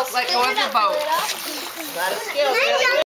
Let go of your boat. A lot of skills. Really good.